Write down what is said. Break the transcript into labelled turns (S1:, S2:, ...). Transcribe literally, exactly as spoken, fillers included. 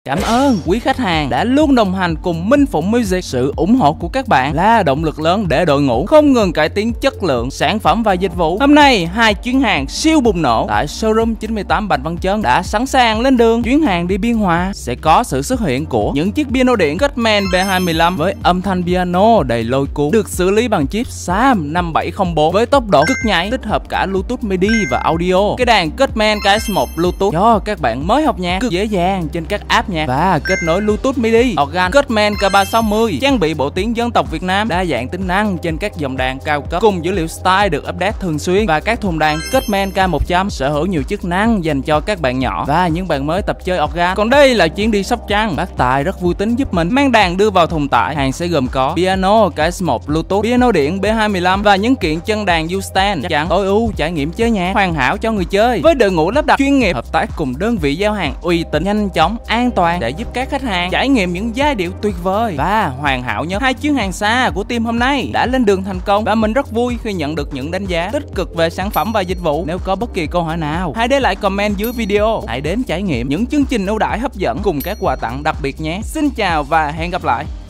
S1: Cảm ơn quý khách hàng đã luôn đồng hành cùng Minh Phụng Music. Sự ủng hộ của các bạn là động lực lớn để đội ngũ không ngừng cải tiến chất lượng sản phẩm và dịch vụ. Hôm nay, hai chuyến hàng siêu bùng nổ tại showroom chín mươi tám Bạch Văn Chơn đã sẵn sàng lên đường. Chuyến hàng đi Biên Hòa sẽ có sự xuất hiện của những chiếc piano điện Cutman B hai mươi lăm với âm thanh piano đầy lôi cuốn, được xử lý bằng chip SAM năm bảy không bốn với tốc độ cực nhạy, tích hợp cả Bluetooth MIDI và audio. Cái đàn Cutman K S một Bluetooth cho các bạn mới học nhạc cực dễ dàng trên các app nhạc và kết nối Bluetooth MIDI. Organ Cutman K ba sáu mươi trang bị bộ tiếng dân tộc Việt Nam, đa dạng tính năng trên các dòng đàn cao cấp cùng dữ liệu style được update thường xuyên. Và các thùng đàn Cutman K một trăm sở hữu nhiều chức năng dành cho các bạn nhỏ và những bạn mới tập chơi organ. Còn đây là chuyến đi Sóc Trăng, bác Tài rất vui tính giúp mình mang đàn đưa vào thùng tải. Hàng sẽ gồm có piano K S một Bluetooth, piano điện B hai mươi lăm và những kiện chân đàn U-Stand, chắc chắn tối ưu trải nghiệm chơi nhạc hoàn hảo cho người chơi. Với đội ngũ lắp đặt chuyên nghiệp, hợp tác cùng đơn vị giao hàng uy tín, nhanh chóng, an toàn để giúp các khách hàng trải nghiệm những giai điệu tuyệt vời và hoàn hảo nhất. Hai chuyến hàng xa của team hôm nay đã lên đường thành công và mình rất vui khi nhận được những đánh giá tích cực về sản phẩm và dịch vụ. Nếu có bất kỳ câu hỏi nào, hãy để lại comment dưới video. Hãy đến trải nghiệm những chương trình ưu đãi hấp dẫn cùng các quà tặng đặc biệt nhé. Xin chào và hẹn gặp lại.